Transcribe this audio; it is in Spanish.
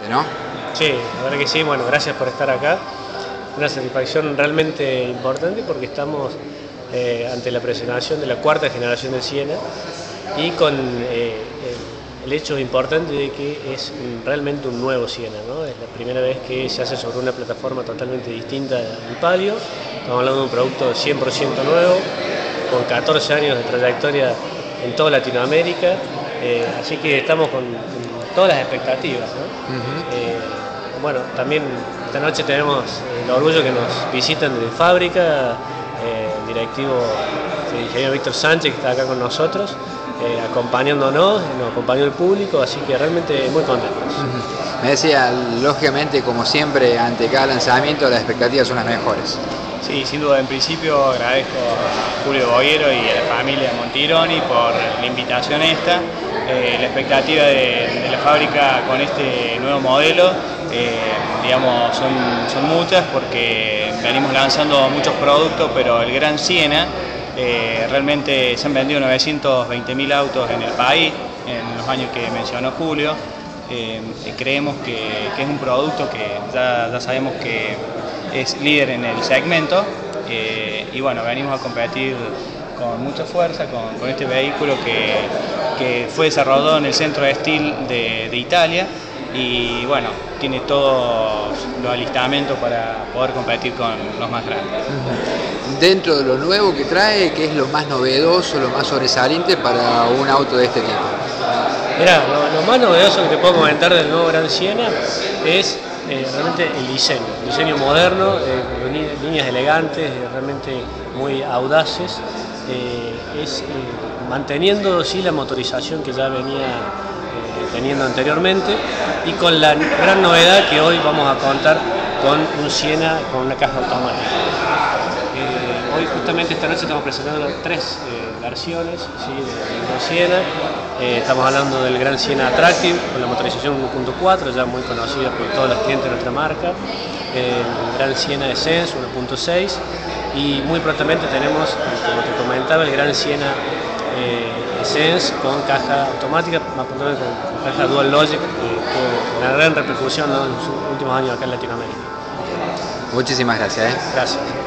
importante, ¿no? Sí, la verdad que sí, bueno, gracias por estar acá. Una satisfacción realmente importante porque estamos ante la presentación de la cuarta generación del Siena y con el hecho importante de que es realmente un nuevo Siena, ¿no? Es la primera vez que se hace sobre una plataforma totalmente distinta del Palio. Estamos hablando de un producto 100% nuevo, con 14 años de trayectoria en toda Latinoamérica, así que estamos con todas las expectativas, ¿no? Bueno, también esta noche tenemos el orgullo que nos visitan de fábrica, el directivo, el ingeniero Víctor Sánchez, que está acá con nosotros, acompañándonos, nos acompañó el público, así que realmente muy contentos. Me decía, lógicamente, como siempre, ante cada lanzamiento las expectativas son las mejores. Sí, sin duda, en principio agradezco a Julio Boguero y a la familia Montironi por la invitación esta. La expectativa de la fábrica con este nuevo modelo, digamos, son muchas porque venimos lanzando muchos productos, pero el Gran Siena, realmente se han vendido 920.000 autos en el país en los años que mencionó Julio. Creemos que es un producto que ya sabemos que es líder en el segmento, y bueno, venimos a competir con mucha fuerza con este vehículo que fue desarrollado en el centro de Steel de Italia, y bueno, tiene todos los alistamentos para poder competir con los más grandes. Dentro de lo nuevo que trae, ¿qué es lo más novedoso, lo más sobresaliente para un auto de este tipo? Mirá, lo más novedoso que te puedo comentar del nuevo Gran Siena es realmente el diseño moderno, líneas elegantes, realmente muy audaces, manteniendo sí la motorización que ya venía teniendo anteriormente, y con la gran novedad que hoy vamos a contar con un Siena con una caja automática. Hoy justamente esta noche estamos presentando tres versiones, ¿sí?, del Siena. Estamos hablando del Gran Siena Attractive con la motorización 1.4, ya muy conocida por todos los clientes de nuestra marca. El Gran Siena Essence 1.6, y muy prontamente tenemos, como te comentaba, el Gran Siena Essence con caja automática, más puntualmente con caja Dual Logic, que tuvo una gran repercusión, ¿no?, en los últimos años acá en Latinoamérica. Muchísimas gracias. Gracias.